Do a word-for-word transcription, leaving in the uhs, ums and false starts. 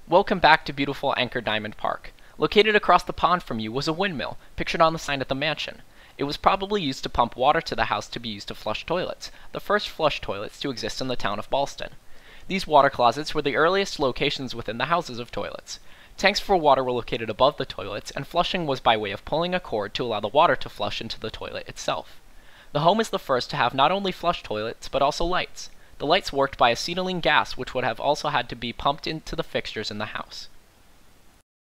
Welcome back to beautiful Anchor Diamond Park. Located across the pond from you was a windmill, pictured on the sign at the mansion. It was probably used to pump water to the house to be used to flush toilets, the first flush toilets to exist in the town of Ballston. These water closets were the earliest locations within the houses of toilets. Tanks for water were located above the toilets, and flushing was by way of pulling a cord to allow the water to flush into the toilet itself. The home is the first to have not only flush toilets, but also lights. The lights worked by acetylene gas, which would have also had to be pumped into the fixtures in the house.